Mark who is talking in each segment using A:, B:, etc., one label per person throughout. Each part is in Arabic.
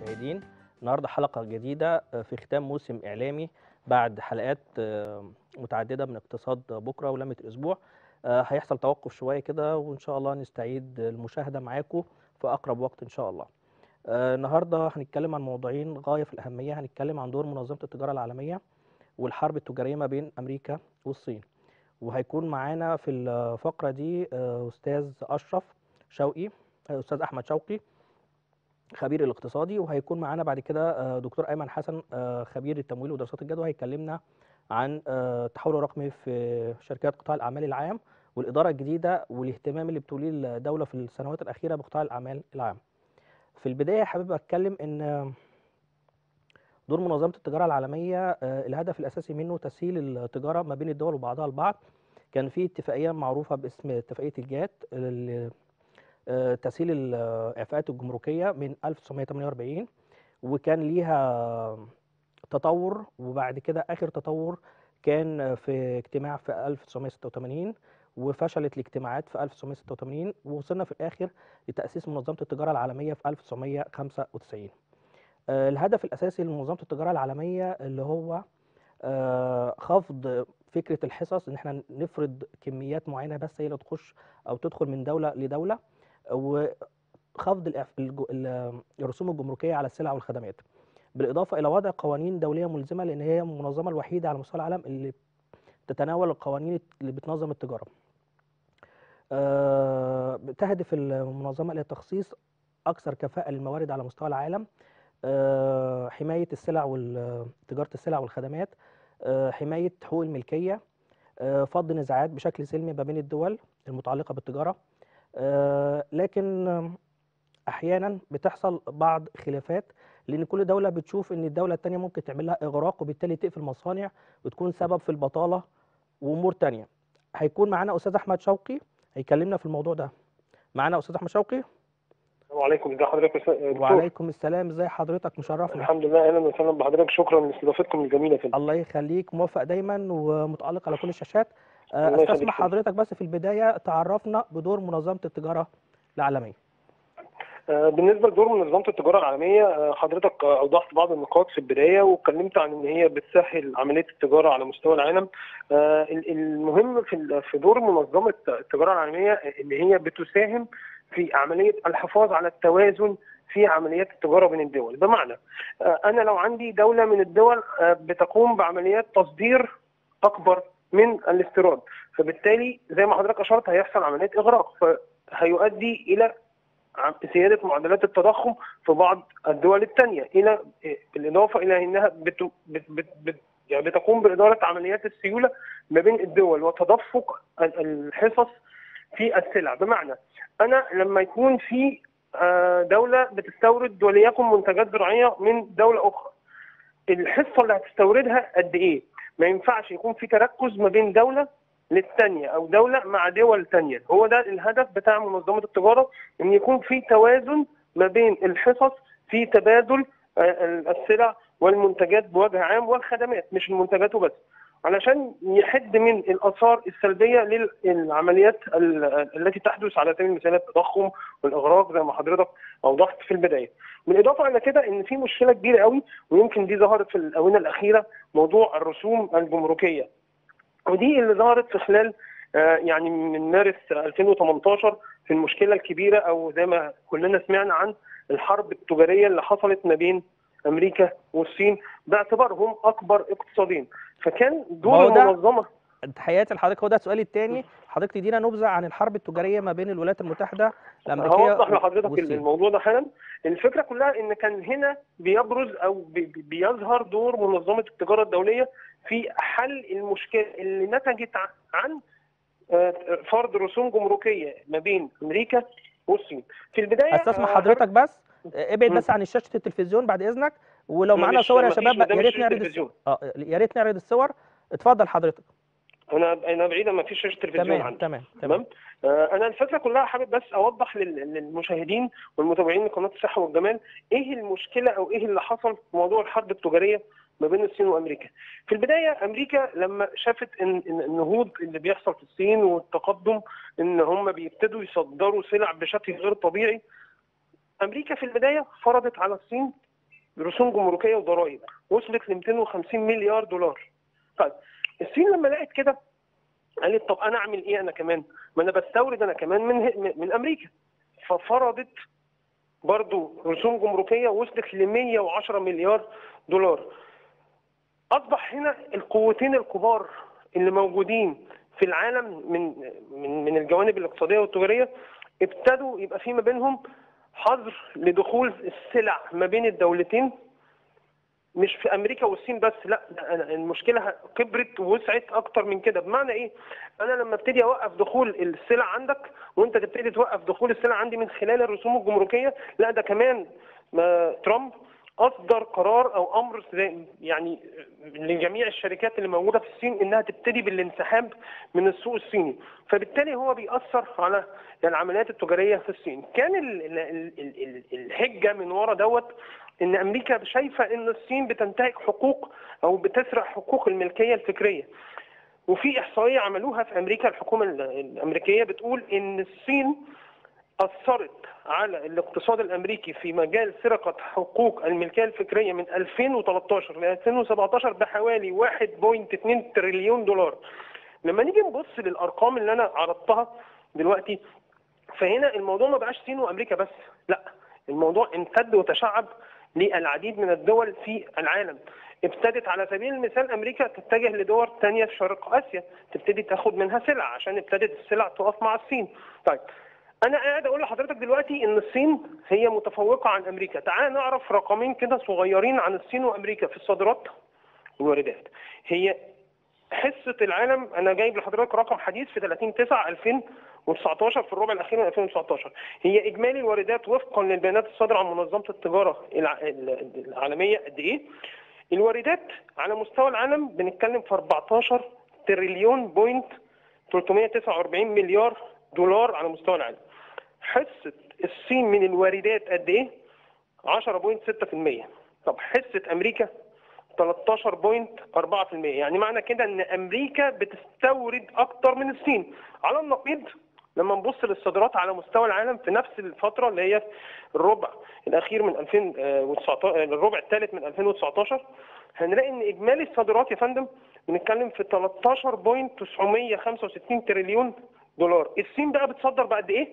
A: المشاهدين. النهارده حلقة جديدة في ختام موسم إعلامي بعد حلقات متعددة من اقتصاد بكرة ولمة الأسبوع. هيحصل توقف شوية كده وإن شاء الله نستعيد المشاهدة معاكم في أقرب وقت إن شاء الله. النهارده هنتكلم عن موضوعين غاية في الأهمية. هنتكلم عن دور منظمة التجارة العالمية والحرب التجارية ما بين أمريكا والصين. وهيكون معانا في الفقرة دي أستاذ أشرف شوقي، أستاذ أحمد شوقي خبير الاقتصادي، وهيكون معانا بعد كده دكتور أيمن حسن خبير التمويل ودراسات الجدوى، هيكلمنا عن التحول الرقمي في شركات قطاع الأعمال العام والإدارة الجديدة والاهتمام اللي بتوليه الدولة في السنوات الأخيرة بقطاع الأعمال العام. في البداية حابب أتكلم إن دور منظمة التجارة العالمية الهدف الأساسي منه تسهيل التجارة ما بين الدول وبعضها البعض. كان في اتفاقية معروفة باسم اتفاقية الجات تسهيل الإعفاءات الجمركية من 1948، وكان ليها تطور، وبعد كده آخر تطور كان في اجتماع في 1986 وفشلت الاجتماعات في 1986 ووصلنا في الآخر لتأسيس منظمة التجارة العالمية في 1995. الهدف الأساسي لمنظمة التجارة العالمية اللي هو خفض فكرة الحصص، إن احنا نفرض كميات معينة بس هي اللي تخش أو تدخل من دولة لدولة، وخفض الرسوم الجمركية على السلع والخدمات، بالإضافة إلى وضع قوانين دولية ملزمة، لأن هي المنظمة الوحيدة على مستوى العالم اللي تتناول القوانين اللي بتنظم التجارة. تهدف المنظمة إلى تخصيص أكثر كفاءة للموارد على مستوى العالم، حماية السلع وتجارة السلع والخدمات، حماية حقوق الملكية، فض نزاعات بشكل سلمي ما بين الدول المتعلقة بالتجارة. لكن أحيانا بتحصل بعض خلافات، لأن كل دولة بتشوف إن الدولة التانية ممكن تعمل لها إغراق وبالتالي تقفل مصانع وتكون سبب في البطالة وأمور تانية. هيكون معانا أستاذ أحمد شوقي هيكلمنا في الموضوع ده. معانا أستاذ أحمد شوقي.
B: السلام عليكم، ازي حضرتك يا دكتور؟
A: وعليكم السلام، ازي حضرتك؟ مشرفنا.
B: الحمد لله، اهلا وسهلا بحضرتك، شكرا لاستضافتكم الجميله فينا.
A: الله يخليك، موفق دايما ومتألق على كل الشاشات.
B: الله يخليك.
A: استسمح حضرتك بس في البداية تعرفنا بدور منظمة التجارة العالمية.
B: بالنسبه لدور منظمه التجاره العالميه، حضرتك اوضحت بعض النقاط في البدايه واتكلمت عن ان هي بتسهل عمليه التجاره على مستوى العالم. المهم في دور منظمه التجاره العالميه ان هي بتساهم في عمليه الحفاظ على التوازن في عمليات التجاره بين الدول. بمعنى انا لو عندي دوله من الدول بتقوم بعمليات تصدير اكبر من الاستيراد، فبالتالي زي ما حضرتك اشرت هيحصل عمليه اغراق، فهيؤدي الى زياده معدلات التضخم في بعض الدول الثانيه، الى بالاضافه الى انها يعني بتقوم باداره عمليات السيوله ما بين الدول وتدفق الحصص في السلع. بمعنى انا لما يكون في دوله بتستورد وليكن منتجات زراعيه من دوله اخرى، الحصه اللي هتستوردها قد ايه؟ ما ينفعش يكون في تركز ما بين دوله للثانيه او دوله مع دول ثانيه. هو ده الهدف بتاع منظمه التجاره، ان يكون في توازن ما بين الحصص في تبادل السلع والمنتجات بوجه عام والخدمات، مش المنتجات وبس، علشان يحد من الاثار السلبيه للعمليات التي تحدث على سبيل المثال التضخم والاغراق زي ما حضرتك اوضحت في البدايه. بالاضافه الى كده ان في مشكله كبيره قوي ويمكن دي ظهرت في الاونه الاخيره، موضوع الرسوم الجمركيه، ودي اللي ظهرت في خلال يعني من مارس 2018 في المشكله الكبيره، او زي ما كلنا سمعنا عن الحرب التجاريه اللي حصلت ما بين امريكا والصين باعتبارهم اكبر اقتصادين. فكان دور المنظمه.
A: تحياتي لحضرتك، هو ده سؤالي الثاني. حضرتك تدينا نبذه عن الحرب التجاريه ما بين الولايات المتحده الامريكيه
B: هوضح لحضرتك
A: والصين.
B: الموضوع ده حالا. الفكره كلها ان كان هنا بيبرز او بيظهر دور منظمه التجاره الدوليه في حل المشكله اللي نتجت عن فرض رسوم جمركيه ما بين امريكا والصين. في البدايه
A: استسمح حضرتك بس ابعد بس عن شاشه التلفزيون بعد اذنك، ولو معانا صور يا شباب يا ريت نعرض الصور. يا ريت نعرض الصور. اتفضل حضرتك.
B: انا بعيدا، ما فيش شاشه تلفزيون عندي. تمام. انا الفكره كلها حابب بس اوضح للمشاهدين والمتابعين لقناه الصحه والجمال ايه المشكله او ايه اللي حصل في موضوع الحرب التجاريه ما بين الصين وامريكا. في البدايه امريكا لما شافت ان النهوض اللي بيحصل في الصين والتقدم، ان هم بيبتدوا يصدروا سلع بشكل غير طبيعي، امريكا في البدايه فرضت على الصين رسوم جمركيه وضرائب وصلت ل 250 مليار دولار. طيب الصين لما لقت كده قالت طب انا اعمل ايه انا كمان؟ ما انا بستورد انا كمان من امريكا. ففرضت برضو رسوم جمركيه وصلت ل 110 مليار دولار. اصبح هنا القوتين الكبار اللي موجودين في العالم من الجوانب الاقتصاديه والتجاريه ابتدوا يبقى في ما بينهم حظر لدخول السلع ما بين الدولتين، مش في امريكا والصين بس، لا المشكله كبرت ووسعت اكتر من كده. بمعنى ايه؟ انا لما ابتدي اوقف دخول السلع عندك وانت تبتدي توقف دخول السلع عندي من خلال الرسوم الجمركيه، لا ده كمان ترامب اصدر قرار او امر يعني لجميع الشركات اللي موجوده في الصين انها تبتدي بالانسحاب من السوق الصيني، فبالتالي هو بيأثر على العمليات التجاريه في الصين. كان الحجه من ورا دوت ان امريكا شايفه ان الصين بتنتهك حقوق او بتسرق حقوق الملكيه الفكريه. وفي احصائيه عملوها في امريكا الحكومه الامريكيه بتقول ان الصين اثرت على الاقتصاد الامريكي في مجال سرقه حقوق الملكيه الفكريه من 2013 ل 2017 بحوالي 1.2 تريليون دولار. لما نيجي نبص للارقام اللي انا عرضتها دلوقتي، فهنا الموضوع ما بقاش الصين وامريكا بس، لا الموضوع امتد وتشعب للعديد من الدول في العالم. ابتدت على سبيل المثال امريكا تتجه لدول ثانيه في شرق اسيا تبتدي تاخد منها سلع عشان ابتدت السلع تقف مع الصين. طيب انا قاعد اقول لحضرتك دلوقتي ان الصين هي متفوقه عن امريكا. تعال نعرف رقمين كده صغيرين عن الصين وامريكا في الصادرات والواردات. هي حصه العالم، انا جايب لحضرتك رقم حديث في 30/9/2019 في الربع الاخير من 2019، هي اجمالي الواردات وفقا للبيانات الصادره عن منظمه التجاره العالميه قد ايه؟ الواردات على مستوى العالم بنتكلم في 14 تريليون بوينت 349 مليار دولار على مستوى العالم. حصه الصين من الواردات قد ايه؟ 10.6%. طب حصه امريكا 13.4%. يعني معنى كده ان امريكا بتستورد اكتر من الصين. على النقيض لما نبص للصادرات على مستوى العالم في نفس الفتره اللي هي الربع الاخير من 2019 الربع الثالث من 2019 هنلاقي ان اجمالي الصادرات يا فندم بنتكلم في 13.965 تريليون دولار. الصين بقى بتصدر بقد ايه؟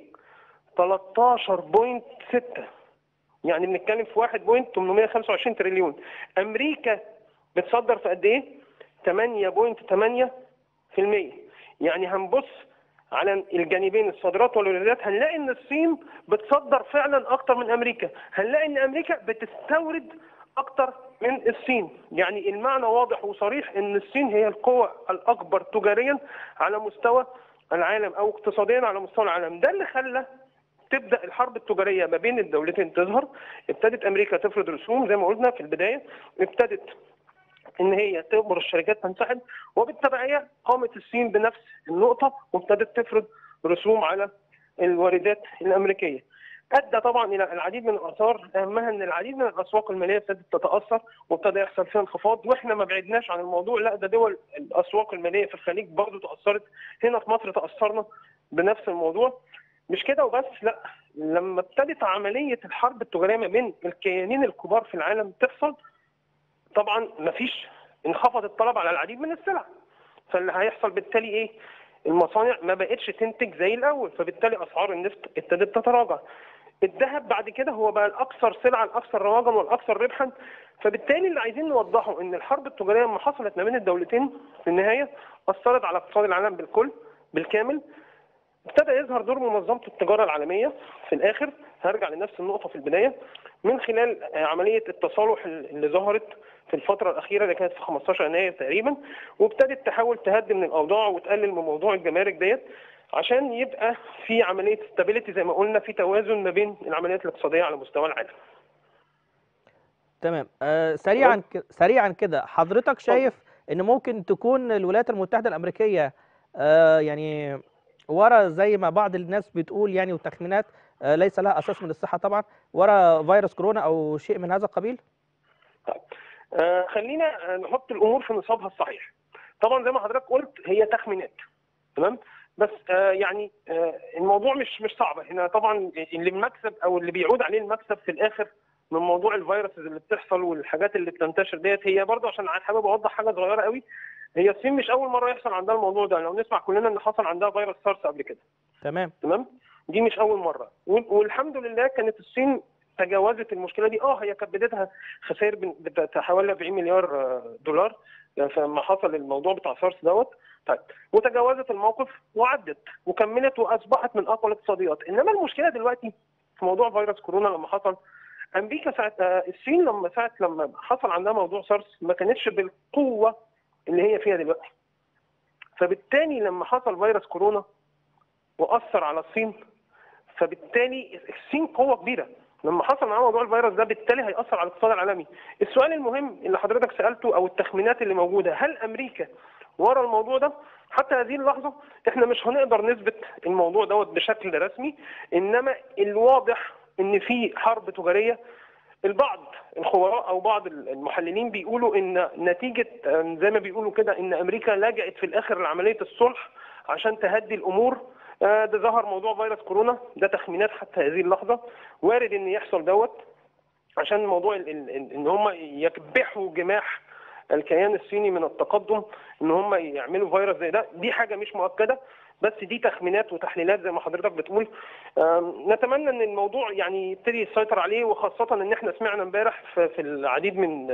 B: 13.6، يعني بنتكلم في 1.825 تريليون. امريكا بتصدر في قد ايه؟ 8.8%. يعني هنبص على الجانبين الصادرات والواردات هنلاقي ان الصين بتصدر فعلا اكتر من امريكا، هنلاقي ان امريكا بتستورد اكتر من الصين. يعني المعنى واضح وصريح ان الصين هي القوة الاكبر تجاريا على مستوى العالم او اقتصاديا على مستوى العالم. ده اللي خلى تبدا الحرب التجاريه ما بين الدولتين تظهر. ابتدت امريكا تفرض رسوم زي ما قلنا في البدايه، ابتدت ان هي تجبر الشركات تنسحب، وبالتبعيه قامت الصين بنفس النقطه وابتدت تفرض رسوم على الواردات الامريكيه. ادى طبعا الى العديد من الاثار، اهمها ان العديد من الاسواق الماليه ابتدت تتاثر وابتدى يحصل فيها انخفاض. واحنا ما بعدناش عن الموضوع، لا ده دول الاسواق الماليه في الخليج برضه تاثرت، هنا في مصر تاثرنا بنفس الموضوع. مش كده وبس، لا لما ابتدت عمليه الحرب التجاريه ما بين الكيانين الكبار في العالم تحصل، طبعا مفيش انخفض الطلب على العديد من السلع، فاللي هيحصل بالتالي ايه؟ المصانع ما بقتش تنتج زي الاول، فبالتالي اسعار النفط ابتدت تتراجع. الذهب بعد كده هو بقى الاكثر سلعه الاكثر رواجا والاكثر ربحا. فبالتالي اللي عايزين نوضحه ان الحرب التجاريه لما حصلت ما بين الدولتين في النهايه اثرت على اقتصاد العالم بالكامل. ابتدى يظهر دور منظمه التجاره العالميه في الاخر، هرجع لنفس النقطه في البدايه، من خلال عمليه التصالح اللي ظهرت في الفتره الاخيره اللي كانت في 15 يناير تقريبا، وابتدت تحاول تهدي من الاوضاع وتقلل من موضوع الجمارك ديت عشان يبقى في عمليه ستابيليتي زي ما قلنا، في توازن ما بين العمليات الاقتصاديه على مستوى العالم.
A: تمام. سريعا كده حضرتك شايف ان ممكن تكون الولايات المتحده الامريكيه يعني ورا زي ما بعض الناس بتقول يعني وتخمينات ليس لها اساس من الصحه طبعا، ورا فيروس كورونا او شيء من هذا القبيل؟
B: طيب خلينا نحط الامور في نصابها الصحيح. طبعا زي ما حضرتك قلت هي تخمينات، تمام، بس يعني الموضوع مش صعب هنا. طبعا اللي المكسب او اللي بيعود عليه المكسب في الاخر من موضوع الفيروس اللي بتحصل والحاجات اللي بتنتشر ديت. هي برضه عشان حابب اوضح حاجه صغيره قوي، هي الصين مش اول مره يحصل عندها الموضوع ده. لو نسمع كلنا ان حصل عندها فيروس سارس قبل كده. تمام. دي مش اول مره، والحمد لله كانت الصين تجاوزت المشكله دي. هي كانت بدايتها خسائر حوالي 40 مليار دولار لما حصل الموضوع بتاع سارس دوت. طيب، وتجاوزت الموقف وعدت وكملت واصبحت من اقوى الاقتصاديات. انما المشكله دلوقتي في موضوع فيروس كورونا لما حصل، امريكا الصين لما حصل عندها موضوع سارس ما كانتش بالقوه اللي هي فيها دلوقتي. فبالتالي لما حصل فيروس كورونا واثر على الصين، فبالتالي الصين قوه كبيره. لما حصل معاه موضوع الفيروس ده بالتالي هيأثر على الاقتصاد العالمي. السؤال المهم اللي حضرتك سألته او التخمينات اللي موجوده، هل امريكا ورا الموضوع ده؟ حتى هذه اللحظه احنا مش هنقدر نثبت الموضوع دوت بشكل رسمي، انما الواضح ان في حرب تجاريه. البعض الخبراء او بعض المحللين بيقولوا ان نتيجه زي ما بيقولوا كده ان امريكا لجأت في الاخر لعمليه الصلح عشان تهدي الامور. ده ظهر موضوع فيروس كورونا، ده تخمينات حتى هذه اللحظه، وارد ان يحصل دوت عشان موضوع ان هم يكبحوا جماح الكيان الصيني من التقدم، ان هم يعملوا فيروس زي ده. دي حاجه مش مؤكده، بس دي تخمينات وتحليلات زي ما حضرتك بتقول. نتمنى ان الموضوع يعني يبتدي يسيطر عليه، وخاصه ان احنا سمعنا امبارح في العديد من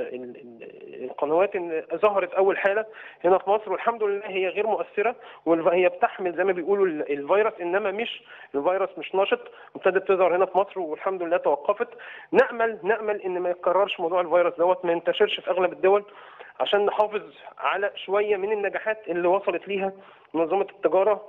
B: القنوات ان ظهرت اول حاله هنا في مصر، والحمد لله هي غير مؤثره، وهي بتحمل زي ما بيقولوا الفيروس، انما مش الفيروس مش نشط. ابتدت تظهر هنا في مصر والحمد لله توقفت. نامل ان ما يتكررش موضوع الفيروس دوت، ما ينتشرش في اغلب الدول، عشان نحافظ على شويه من النجاحات اللي وصلت ليها منظمه التجاره.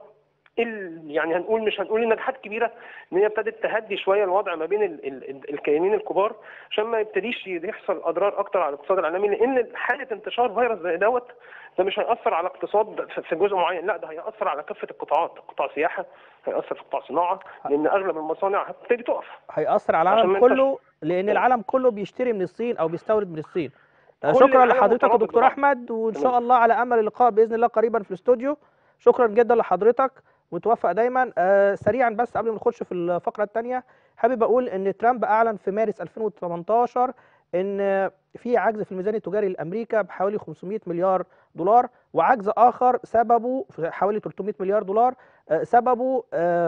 B: يعني مش هنقول النجاحات كبيره، ان هي ابتدت تهدي شويه الوضع ما بين الكيانين الكبار، عشان ما يبتديش يحصل اضرار اكتر على الاقتصاد العالمي. لان حاله انتشار فيروس زي دوت ده مش هيأثر على اقتصاد في جزء معين، لا ده هيأثر على كافه القطاعات، قطاع سياحه، هيأثر في قطاع صناعه، لان اغلب المصانع هتبتدي تقف.
A: هيأثر على العالم كله، لان العالم كله بيشتري من الصين او بيستورد من الصين. شكرا لحضرتك يا دكتور احمد، وان شاء الله على امل اللقاء باذن الله قريبا في الاستوديو. شكرا جدا لحضرتك وتوفق دايما. سريعا بس قبل ما نخش في الفقره الثانيه، حابب اقول ان ترامب اعلن في مارس 2018 ان في عجز في الميزان التجاري لامريكا بحوالي 500 مليار دولار، وعجز اخر سببه في حوالي 300 مليار دولار سببه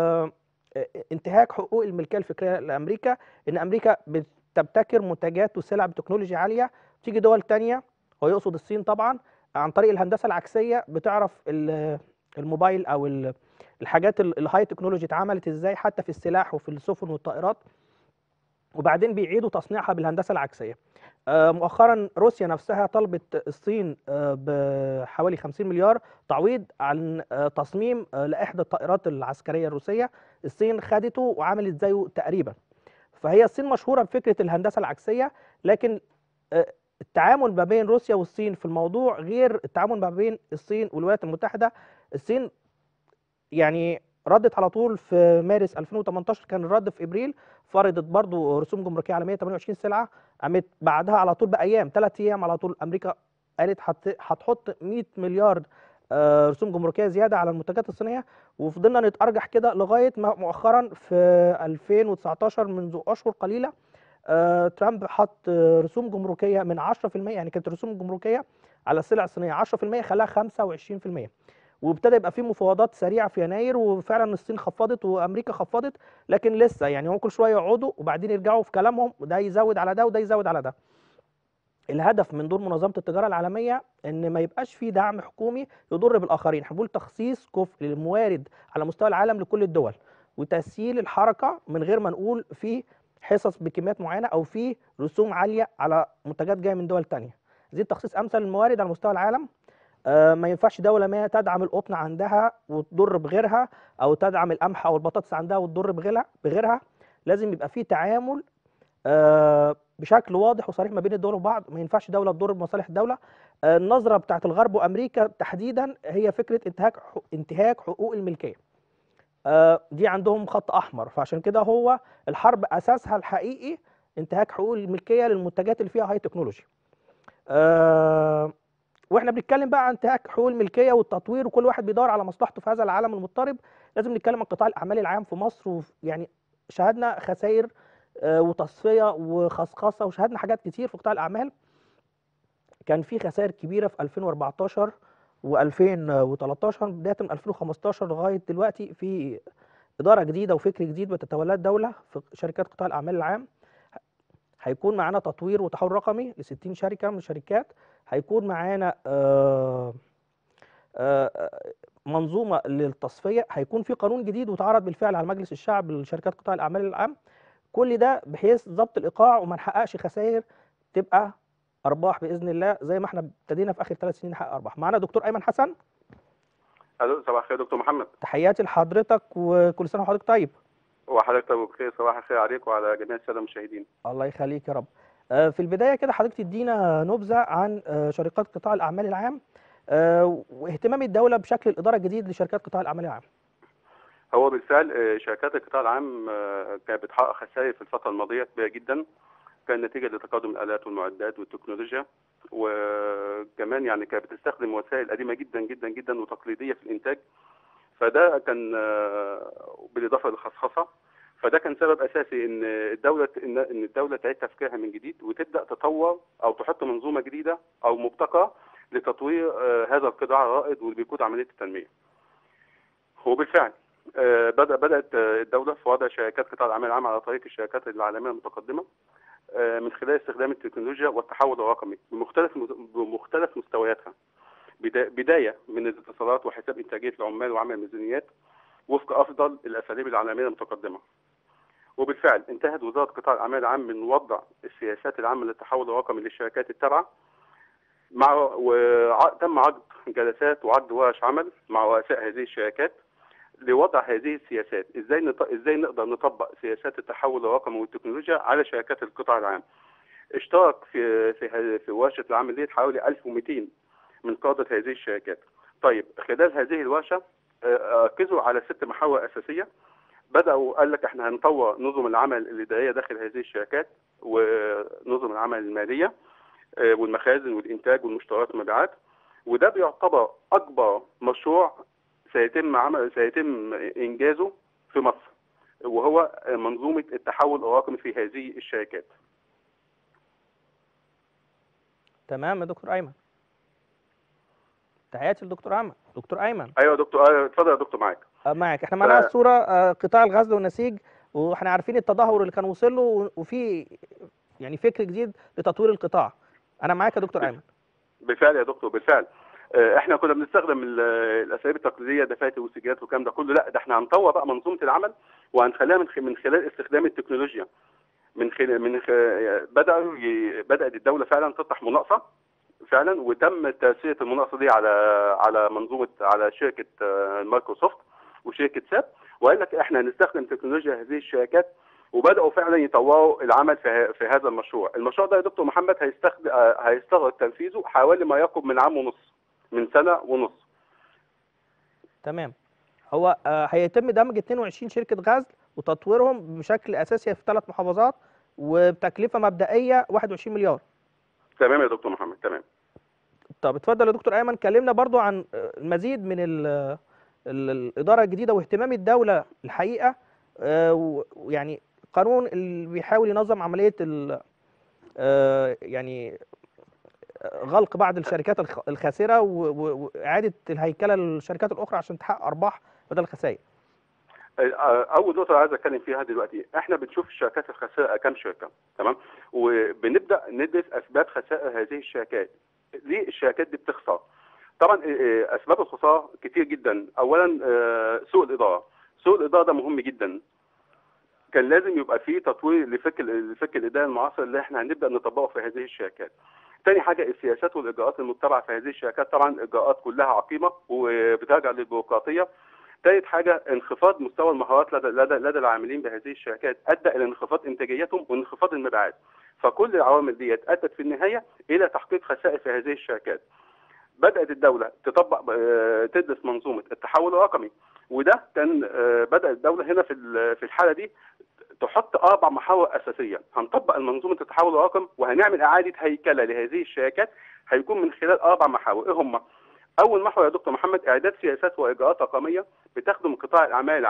A: انتهاك حقوق الملكيه الفكريه لامريكا. ان امريكا بتبتكر منتجات وسلع بتكنولوجيا عاليه، تيجي دول تانية، هو يقصد الصين طبعا، عن طريق الهندسه العكسيه بتعرف الموبايل او الحاجات الهاي تكنولوجي اتعملت ازاي حتى في السلاح وفي السفن والطائرات، وبعدين بيعيدوا تصنيعها بالهندسه العكسيه. مؤخرا روسيا نفسها طلبت الصين بحوالي 50 مليار تعويض عن تصميم لاحدى الطائرات العسكريه الروسيه. الصين خدته وعملت زيه تقريبا. فهي الصين مشهوره بفكره الهندسه العكسيه، لكن التعامل ما بين روسيا والصين في الموضوع غير التعامل ما بين الصين والولايات المتحده. الصين يعني ردت على طول في مارس 2018، كان الرد في ابريل، فرضت برضو رسوم جمركيه على 128 سلعه. قامت بعدها على طول بايام، 3 ايام على طول، امريكا قالت هتحط 100 مليار رسوم جمركيه زياده على المنتجات الصينيه. وفضلنا نتارجح كده لغايه ما مؤخرا في 2019 منذ اشهر قليله ترامب حط رسوم جمركيه من 10%، يعني كانت رسوم جمركيه على السلع الصينيه 10%، خلاها 25%. وابتدى يبقى في مفاوضات سريعه في يناير، وفعلا الصين خفضت وامريكا خفضت، لكن لسه يعني هم كل شويه يقعدوا وبعدين يرجعوا في كلامهم، وده يزود على ده وده يزود على ده. الهدف من دور منظمه التجاره العالميه ان ما يبقاش في دعم حكومي يضر بالاخرين. هنقول تخصيص كفء للموارد على مستوى العالم لكل الدول، وتسهيل الحركه من غير ما نقول في حصص بكميات معينه او في رسوم عاليه على منتجات جايه من دول ثانيه. زي تخصيص امثل الموارد على مستوى العالم. ما ينفعش دوله ما تدعم القطن عندها وتضر بغيرها، او تدعم القمح او البطاطس عندها وتضر بغيرها. لازم يبقى في تعامل بشكل واضح وصريح ما بين الدول وبعض. ما ينفعش دوله تضر بمصالح الدوله. النظره بتاعت الغرب وامريكا تحديدا هي فكره انتهاك حقوق الملكيه. دي عندهم خط احمر، فعشان كده هو الحرب اساسها الحقيقي انتهاك حقوق الملكيه للمنتجات اللي فيها هاي تكنولوجي. واحنا بنتكلم بقى عن انتهاك حقوق الملكيه والتطوير، وكل واحد بيدور على مصلحته في هذا العالم المضطرب، لازم نتكلم عن قطاع الاعمال العام في مصر. يعني شهدنا خسائر وتصفيه وخصخصه، وشاهدنا حاجات كتير في قطاع الاعمال. كان في خسائر كبيره في 2014 و2013، بدايه من 2015 لغايه دلوقتي في اداره جديده وفكر جديد بتتولاه الدوله في شركات قطاع الاعمال العام. هيكون معانا تطوير وتحول رقمي ل 60 شركه من الشركات. هيكون معانا منظومه للتصفيه. هيكون في قانون جديد وتعرض بالفعل على مجلس الشعب لشركات قطاع الاعمال العام. كل ده بحيث ضبط الايقاع وما نحققش خسائر، تبقى ارباح باذن الله زي ما احنا ابتدينا في اخر 3 سنين نحقق ارباح. معانا دكتور ايمن حسن.
C: الو، صباح الخير دكتور محمد.
A: تحياتي لحضرتك وكل سنه وحضرتك طيب.
C: وحضرتك بخير، صباح الخير عليك وعلى جميع الساده المشاهدين.
A: الله يخليك يا رب. في البدايه كده حضرتك تدينا نبذه عن شركات قطاع الاعمال العام واهتمام الدوله بشكل الاداره الجديد لشركات قطاع الاعمال العام.
C: هو بالفعل شركات القطاع العام كانت بتحقق خسائر في الفتره الماضيه كبيره جدا، كان نتيجه لتقدم الالات والمعدات والتكنولوجيا، وكمان يعني كانت بتستخدم وسائل قديمه جدا جدا جدا وتقليديه في الانتاج. فده كان بالاضافه للخصخصه، فده كان سبب اساسي ان الدوله تعيد تفكيرها من جديد وتبدا تطور او تحط منظومه جديده او مبتكره لتطوير هذا القطاع الرائد واللي بيقود عمليه التنميه. وبالفعل بدات الدوله في وضع شركات قطاع الاعمال العام على طريق الشركات العالميه المتقدمه من خلال استخدام التكنولوجيا والتحول الرقمي بمختلف مستوياتها، بدايه من الاتصالات وحساب انتاجيه العمال وعمل الميزانيات وفق افضل الاساليب العالميه المتقدمه. وبالفعل انتهت وزاره قطاع الاعمال العام من وضع السياسات العامه للتحول الرقمي للشركات التابعه، وتم عقد جلسات وعقد ورش عمل مع رؤساء هذه الشركات لوضع هذه السياسات. ازاي نقدر نطبق سياسات التحول الرقمي والتكنولوجيا على شركات القطاع العام. اشترك في ورشه العمل دي حوالي 1200 من قاده هذه الشركات. طيب خلال هذه الورشه ركزوا على 6 محاور اساسيه. بداوا قال لك احنا هنطور نظم العمل الاداريه داخل هذه الشركات ونظم العمل الماليه والمخازن والانتاج والمشتريات والمبيعات، وده بيعتبر اكبر مشروع سيتم انجازه في مصر، وهو منظومه التحول الرقمي في هذه الشركات.
A: تمام يا دكتور ايمن. تحياتي للدكتور ايمن. دكتور ايمن.
C: ايوه يا دكتور، اتفضل يا دكتور معاك.
A: معاك. احنا معانا الصوره قطاع الغزل والنسيج، واحنا عارفين التدهور اللي كان وصل له، وفي يعني فكر جديد لتطوير القطاع. انا معاك يا دكتور ايمن.
C: بالفعل يا دكتور، بالفعل احنا كنا بنستخدم الاساليب التقليديه، دفاتر وسجلات والكلام ده كله. لا، ده احنا هنطور بقى منظومه العمل وهنخليها من خلال استخدام التكنولوجيا. بدات الدوله فعلا تطرح مناقصه فعلا، وتم تسويه المناقصه دي على شركه مايكروسوفت وشركه ساب، وقال لك احنا هنستخدم تكنولوجيا هذه الشركات، وبداوا فعلا يطوروا العمل في هذا المشروع. المشروع ده يا دكتور محمد هيستغرق تنفيذه حوالي ما يقرب من عام ونص، من سنه ونص.
A: تمام. هو هيتم دمج 22 شركه غزل وتطويرهم بشكل اساسي في 3 محافظات وبتكلفه مبدئيه 21 مليار.
C: تمام يا دكتور محمد، تمام.
A: طب اتفضل يا دكتور ايمن، كلمنا برضو عن المزيد من الاداره الجديده واهتمام الدوله الحقيقه، ويعني قانون اللي بيحاول ينظم عمليه يعني غلق بعض الشركات الخاسره واعاده الهيكله للشركات الاخرى عشان تحقق ارباح بدل الخسائر.
C: اول نقطه عايز اتكلم فيها دلوقتي، احنا بنشوف الشركات الخاسره كام شركه، تمام، وبنبدا ندرس اسباب خسائر هذه الشركات. ليه الشركات دي بتخسر؟ طبعا اسباب الخساره كتير جدا. اولا سوء الاداره. سوء الاداره ده مهم جدا. كان لازم يبقى فيه تطوير لفكر الاداره المعاصر اللي احنا هنبدا نطبقه في هذه الشركات. تاني حاجه السياسات والاجراءات المتبعه في هذه الشركات، طبعا اجراءات كلها عقيمه وبترجع للبيروقراطيه. ثالث حاجه انخفاض مستوى المهارات لدى العاملين بهذه الشركات، ادى الى انخفاض انتاجيتهم وانخفاض المبيعات. فكل العوامل ديت ادت في النهايه الى تحقيق خسائر في هذه الشركات. بدات الدوله تدرس منظومه التحول الرقمي، وده كان بدات الدوله هنا في الحاله دي تحط 4 محاور اساسيه. هنطبق منظومه التحول الرقمي وهنعمل اعاده هيكله لهذه الشركات، هيكون من خلال 4 محاور. ايه هم؟ اول محور يا دكتور محمد، اعداد سياسات واجراءات رقميه بتخدم قطاع الاعمال العام،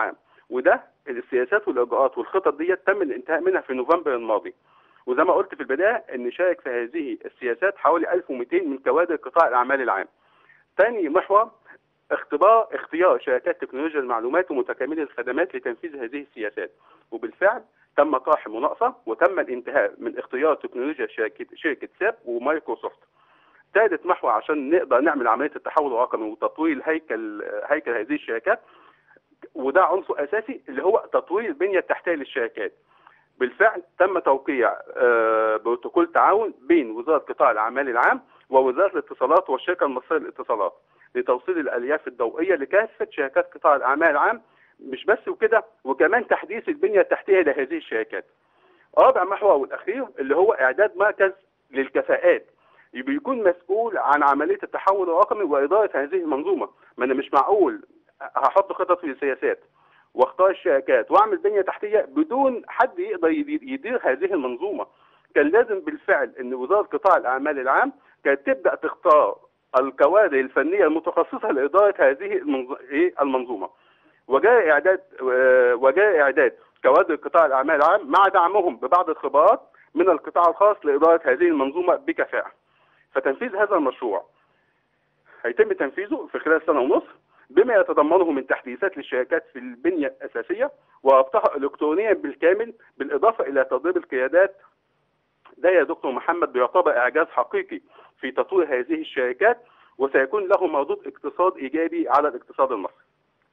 C: وده السياسات والاجراءات والخطط دي تم الانتهاء منها في نوفمبر الماضي. وزي ما قلت في البدايه ان شارك في هذه السياسات حوالي 1200 من كوادر قطاع الاعمال العام. ثاني محور اختيار شركات تكنولوجيا المعلومات ومتكاملي الخدمات لتنفيذ هذه السياسات، وبالفعل تم طرح مناقصه وتم الانتهاء من اختيار تكنولوجيا شركه ساب ومايكروسوفت. ثالث محور عشان نقدر نعمل عمليه التحول الرقمي وتطوير هيكل هذه الشركات، وده عنصر اساسي اللي هو تطوير البنيه التحتيه للشركات. بالفعل تم توقيع بروتوكول تعاون بين وزاره قطاع الاعمال العام ووزاره الاتصالات والشركه المصريه للاتصالات لتوصيل الالياف الضوئيه لكافه شركات قطاع الاعمال العام. مش بس وكده، وكمان تحديث البنيه التحتيه لهذه الشركات. رابع محور والاخير اللي هو اعداد مركز للكفاءات بيكون مسؤول عن عمليه التحول الرقمي واداره هذه المنظومه. ما انا مش معقول هحط خطط في السياسات واختار الشركات واعمل بنيه تحتيه بدون حد يقدر يدير هذه المنظومه. كان لازم بالفعل ان وزاره قطاع الاعمال العام كانت تبدا تختار الكوادر الفنيه المتخصصه لاداره هذه المنظومه. وجاء اعداد كوادر قطاع الاعمال العام مع دعمهم ببعض الخبرات من القطاع الخاص لاداره هذه المنظومه بكفاءه. فتنفيذ هذا المشروع هيتم تنفيذه في خلال سنه ونصف بما يتضمنه من تحديثات للشركات في البنيه الاساسيه وربطها الكترونيا بالكامل، بالاضافه الى تدريب القيادات. ده يا دكتور محمد بيعتبر اعجاز حقيقي في تطوير هذه الشركات، وسيكون له مردود اقتصاد ايجابي على الاقتصاد المصري.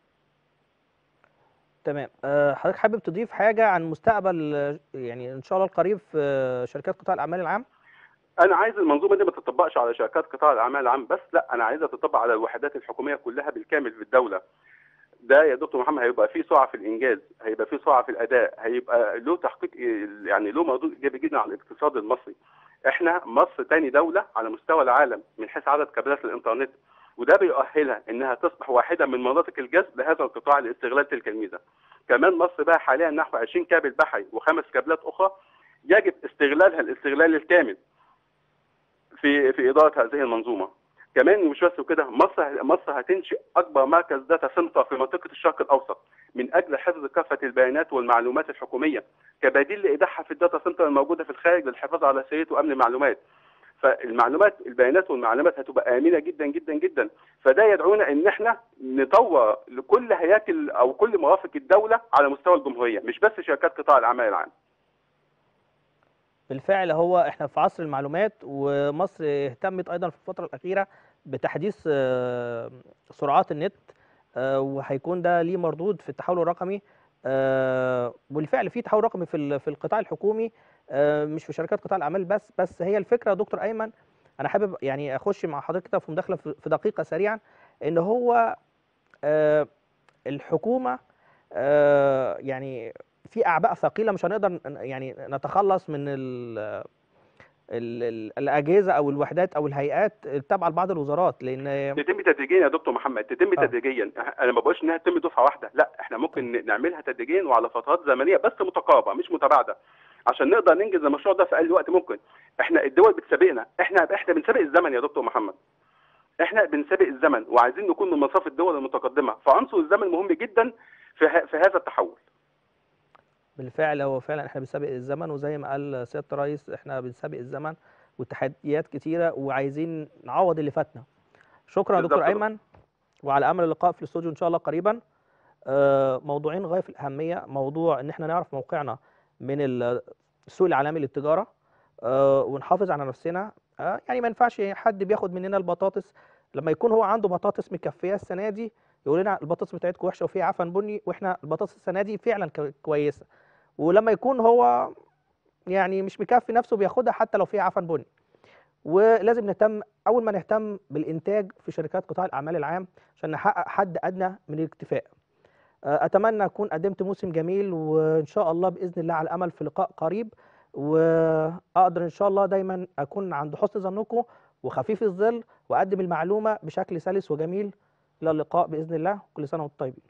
A: تمام. حضرتك حابب تضيف حاجه عن مستقبل يعني ان شاء الله القريب في شركات قطاع الاعمال العام؟
C: انا عايز المنظومه دي ما تطبقش على شركات قطاع الاعمال العام بس، لا انا عايزها تطبق على الوحدات الحكوميه كلها بالكامل في الدوله. ده يا دكتور محمد هيبقى فيه سرعه في الانجاز، هيبقى فيه سرعه في الاداء، هيبقى له تحقيق يعني له مردود ايجابي جدا على الاقتصاد المصري. احنا مصر ثاني دوله على مستوى العالم من حيث عدد كابلات الانترنت، وده بيؤهلها انها تصبح واحده من مناطق الجذب لهذا القطاع لاستغلال تلك الميزه. كمان مصر بقى حاليا نحو 20 كابل بحري و5 كابلات اخرى يجب استغلالها الاستغلال الكامل في اداره هذه المنظومه. كمان مش بس وكده، مصر هتنشئ اكبر مركز داتا سنتر في منطقه الشرق الاوسط من اجل حفظ كافه البيانات والمعلومات الحكوميه كبديل لايداعها في الداتا سنتر الموجوده في الخارج للحفاظ على سريه وامن المعلومات. البيانات والمعلومات هتبقى امنه جدا جدا جدا. فده يدعونا ان احنا نطور لكل هياكل او كل مرافق الدوله على مستوى الجمهوريه، مش بس شركات قطاع الاعمال العام.
A: بالفعل هو احنا في عصر المعلومات، ومصر اهتمت ايضا في الفتره الاخيره بتحديث سرعات النت، وهيكون ده ليه مردود في التحول الرقمي. بالفعل في تحول رقمي في القطاع الحكومي، مش في شركات قطاع الاعمال بس هي الفكره يا دكتور ايمن. انا حابب يعني اخش مع حضرتك كده في مداخله في دقيقه سريعا، ان هو الحكومه يعني في اعباء ثقيله مش هنقدر يعني نتخلص من الاجهزه او الوحدات او الهيئات التابعه لبعض الوزارات، لان
C: تتم تدريجيا يا دكتور محمد، تتم تدريجيا. انا ما بقولش انها تتم دفعه واحده، لا احنا ممكن نعملها تدريجيا وعلى فترات زمنيه بس متقاربه مش متباعده عشان نقدر ننجز المشروع ده في اقل وقت ممكن. احنا الدول بتسابقنا، احنا بنسابق الزمن يا دكتور محمد. احنا بنسابق الزمن وعايزين نكون من مصاف الدول المتقدمه، فعنصر الزمن مهم جدا في هذا التحول.
A: بالفعل هو فعلا احنا بنسابق الزمن، وزي ما قال سياده الرئيس احنا بنسابق الزمن والتحديات كتيره وعايزين نعوض اللي فاتنا. شكرا يا دكتور ايمن، وعلى امل اللقاء في الاستوديو ان شاء الله قريبا. موضوعين غايه في الاهميه، موضوع ان احنا نعرف موقعنا من السوق العالمي للتجاره ونحافظ على نفسنا. يعني ما ينفعش حد بياخد مننا البطاطس لما يكون هو عنده بطاطس مكفيه السنه دي يقول لنا البطاطس بتاعتكم وحشه وفيها عفن بني، واحنا البطاطس السنه دي فعلا كويسه. ولما يكون هو يعني مش مكفي نفسه بياخدها حتى لو فيها عفن بني. ولازم نهتم، اول ما نهتم بالانتاج في شركات قطاع الاعمال العام عشان نحقق حد ادنى من الاكتفاء. اتمنى اكون قدمت موسم جميل، وان شاء الله باذن الله على امل في لقاء قريب، واقدر ان شاء الله دايما اكون عند حسن ظنكم وخفيف الظل واقدم المعلومه بشكل سلس وجميل. الى اللقاء باذن الله، كل سنه وانتم طيبين.